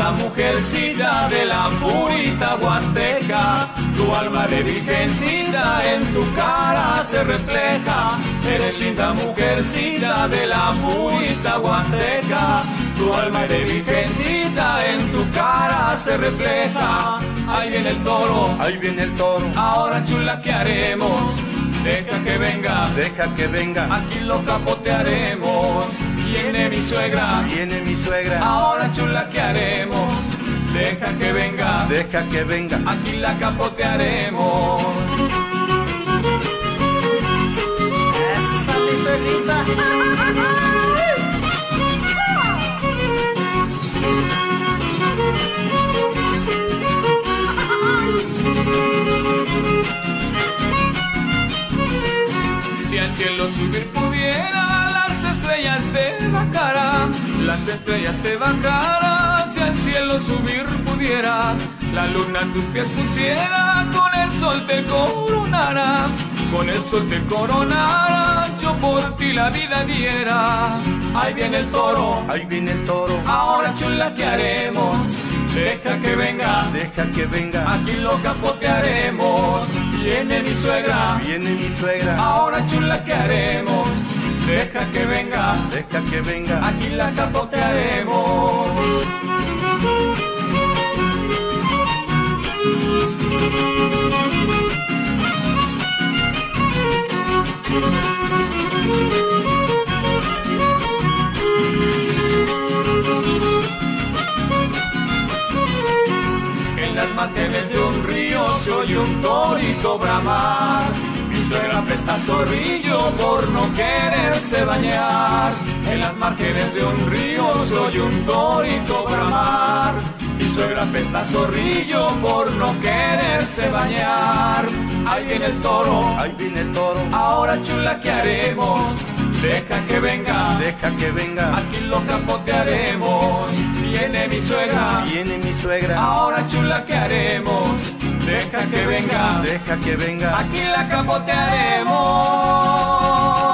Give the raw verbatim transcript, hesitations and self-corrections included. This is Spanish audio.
linda mujercita de la purita huasteca, tu alma de virgencita en tu cara se refleja. Eres linda mujercita de la purita huasteca, tu alma de virgencita en tu cara se refleja. Ahí viene el toro, ahí viene el toro. Ahora chula, ¿qué haremos? Deja que venga, deja que venga. Aquí lo capotearemos. Viene mi suegra, viene mi suegra. Ahora chula, ¿qué haremos? Deja que venga, deja que venga. Aquí la capotearemos. ¡Esa mi suegrita! Si al cielo subir pudiera, las estrellas te bajarán, las estrellas te bajarán. Si al cielo subir pudiera, la luna a tus pies pusiera, con el sol te coronara, con el sol te coronara, yo por ti la vida diera. Ahí viene el toro, ahí viene el toro. Ahora chula, ¿qué haremos? Deja que venga, deja que venga. Aquí lo capotearemos. Viene mi suegra, viene mi suegra. Ahora chula, ¿qué haremos? Deja que venga, deja que venga. Aquí la capotearemos. En las márgenes de un río se oye un torito bramar. Mi suegra presta zorrillo por no quererse bañar. En las márgenes de un río se oye un torito bramar. Mi suegra presta zorrillo por no quererse bañar. Ahí viene el toro, ahí viene el toro. Ahora chula, ¿qué haremos? Deja que venga, deja que venga. Aquí lo capotearemos. Viene mi suegra, viene mi suegra. Ahora chula, ¿qué haremos? Deja que venga, deja que venga. Aquí la capotearemos.